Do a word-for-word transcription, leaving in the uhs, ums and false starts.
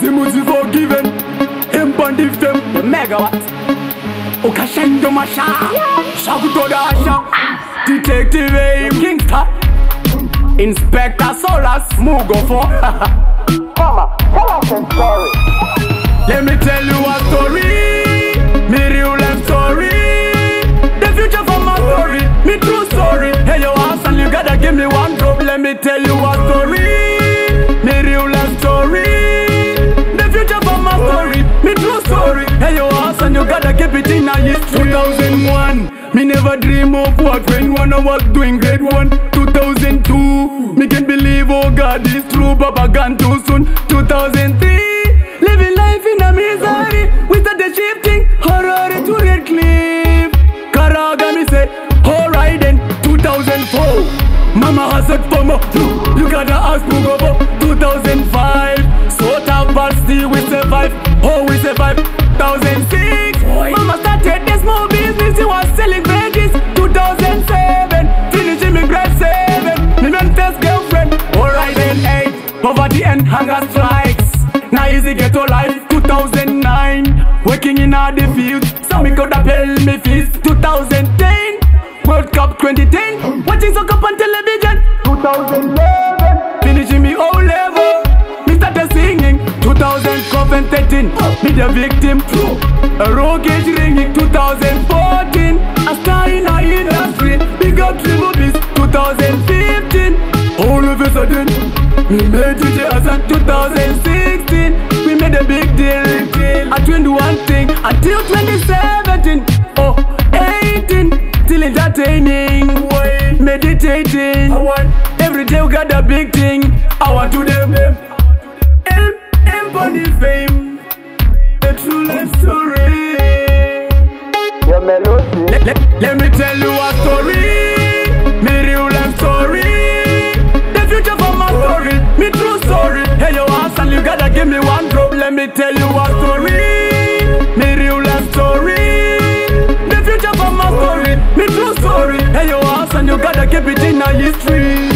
Easy Muzi forgiven. Him on the fem. The megawatt. Okashendo Masha. Shakuto Dasha. Detective Aim Kingstar. Inspector Solas Mugo for. Mama, tell us a story. Let me tell you a story. Me real life story. The future for my story. Me true story. Hey yo ass and you gotta give me one drop. Let me tell you a story. Me real life story. The future for my story. Me true story. Hey yo ass and you gotta keep it in a history. two thousand one. Me never dream of what when one I was doing grade one. two thousand two. Me can't believe oh God is true. Papa gone too soon. two thousand three. Living life in a misery. We started shifting horror to Red Cliff. Karaga me say, alright then. two thousand four. Mama has said for more. You gotta ask who go for. two thousand five. So tough but still we survive. Oh we survive. two thousand six. Mama started a small business. She was selling veggies. two thousand seven. Finishing me grade seven. Me man first girlfriend. Alright then eight. Poverty and hunger strikes. Now easy ghetto life. Two thousand nine. Working in all the fields. So me coulda pay me fees. Two thousand ten. World Cup twenty ten. Watching soccer on television. Two thousand eleven. Finishing me O level. Me started singing. Two thousand twelve and thirteen. Me the victim. A road gauge ringing. Two thousand fourteen. A star in our industry. Big up triple beast. Two thousand fifteen. All of a sudden, we made D J Hassan. Two thousand sixteen. We made a big deal. I turned one thing until twenty seventeen. Oh, eighteen. Still entertaining. Meditating. Every day we got a big thing. I want to them. M, M on the fame. The true life story. Your melody. Let, let, let me tell you a story. Me real life story. The future for my story. Me true story. Hey yo ass and you gotta give me one drop. Let me tell you a story. Me real life story. The future for my story. Me true story. Hey yo ass and you gotta keep it in a history.